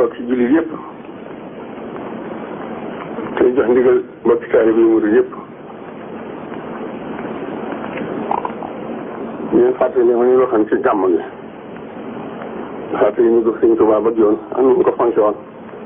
mbokki jullit yëpp te jox ndigal mbokki taalibe yi murid yëpp ñeen fàttali ne ma ñu waxoon ci gàmm gi fàttali ñu ko Sëñ Tuubaa bëgg yoon am ñu ko fonke woon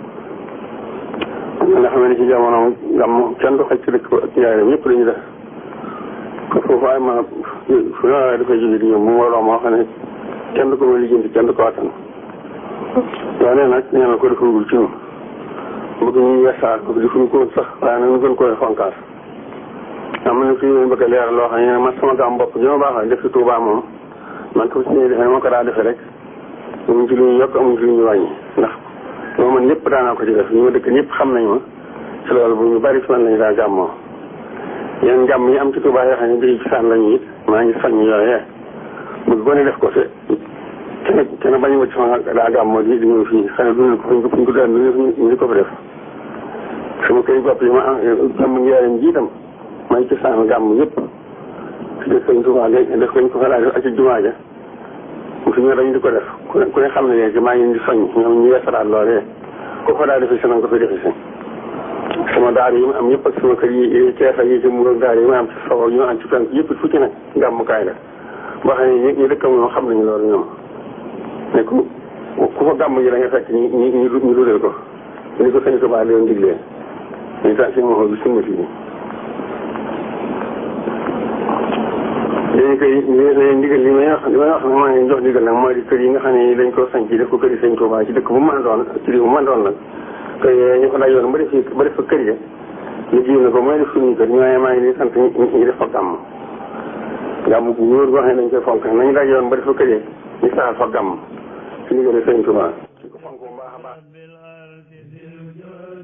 nga xam ne ci jamono gàmm kenn du xaj ci dëkk ak njaareem ñëpp dañu def ko foofu ay ma fu ne waaye dafay jóge di ñëw mu mbooloo moo xam ne kenn du ko ma lijjanti kenn du ko attan waaye nee nag ñaanal ko defagul ci ñun bëgg ñu wesaar ko di fuñ ko sax waaye nag ñu gën koy fonkaas am na fi ñu bëgg a leeral loo xam ne man sama gàmm bopp gi ma baaxal def ci Touba moom man ko si ñuy defee moo ko daa defee rek amuñ ci lu ñu yokk amuñ ci lu ñu wàññi ndax moo man ñëpp daanaa ko ci def ñu ma dëkk ñëpp xam nañ ma ci loolu bu ñu bari ci man lañu daa gàmmoo yéen gàmm yi am ci Touba yoo xam ne bii ci saan lañu it maa ngi soññ yooyee bu gone def ko te kenn bañu ma ci sama daa gàmmoo di ñëw fii xëy na duñu ko fuñ ko daan ñu di ko fa def sama kër bopp yi ma am gàmm njaareem ji itam may ci saan gàmm yëpp ci def Sëñ Tuubaa léegi def koñ ko fa laa def ak ci jumaa ja mu fi ñëw dañu di ko def ku ne xam ne léegi maa ngi di soññ ñoom ñu yeesalaat loolee ko fa daa defe si na nga ko fi defe si sama daar yi ma am yëpp ak sama kër yi Cees ak yi ci Mbuur ak daar yi ma am ci sow ak ñu am ci fenk yëpp fu ci nag gàmmukaay la boo xam ne ñu dëkkam ñoom xam nañu loolu ñoom ne ku fa gàmm ji da nga fekk ñu dudal ko ni ko Sëñ Tuubaa leen diglee ñu tax si moo bi suñu bi léegi kay ndigal li may wax nag maa ngi jox ndigal nag mooy di kër yi nga xam ne dañ ko sañ ci def ko kër yi Sëñ Tuubaa ci dëkk bu mën a doon ci réew bu mën a doon nag kër ñu ko dajoon ba def fa kër ya liggéey na ko mooy def suñuy kër ñooy maa ngi di sant ñu def fa gàmm bu wóor boo xam ne dañ koy fonk nañu dajoon ba def fa kër ya ñu saxal fa gàmm ci ndigal Sëñ Tuubaa ko fonk bu baax a baax